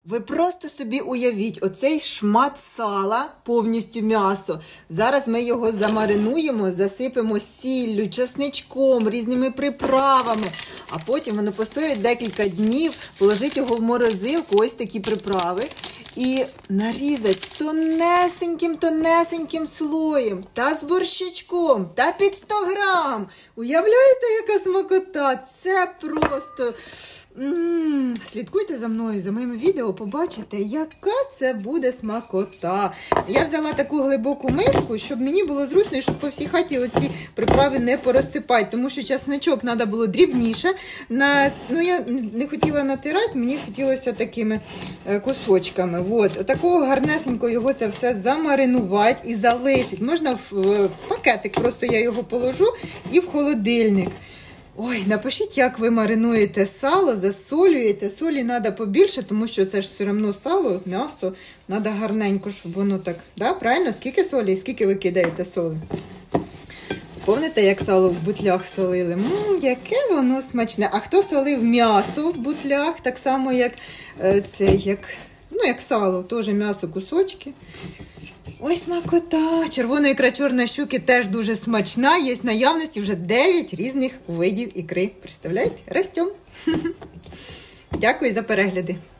Ви просто собі уявіть, оцей шмат сала, повністю м'ясо. Зараз ми його замаринуємо, засипемо сіллю, чесничком, різними приправами. А потім воно постоїть декілька днів, положить його в морозилку, ось такі приправи. І нарізати тонесеньким слоєм, та з борщичком, та під 100 грам. Уявляєте, яка смакота? Це просто... Слідкуйте за мною, за моїм відео, побачите, яка це буде смакота. Я взяла таку глибоку миску, щоб мені було зручно і щоб по всій хаті оці приправи не порозсипати, тому що чесничок треба було дрібніше. Я не хотіла натирати, мені хотілося такими кусочками. Отакого гарнесенько його це все замаринувати і залишити. Можна в пакетик, просто я його положу і в холодильник. Ой, напишіть, як ви маринуєте сало, засолюєте. Солі треба побільше, тому що це ж все одно сало, м'ясо. Треба гарненько, щоб воно так, да? Правильно? Скільки солі і скільки ви кидаєте соли? Пам'ятаєте, як сало в бутлях солили? Яке воно смачне. А хто солив м'ясо в бутлях, так само, як як сало, теж м'ясо, кусочки. Ой, смакота! Червона ікра чорної щуки теж дуже смачна. Є в наявності вже 9 різних видів ікри. Представляєте? Ростем! Дякую за перегляди!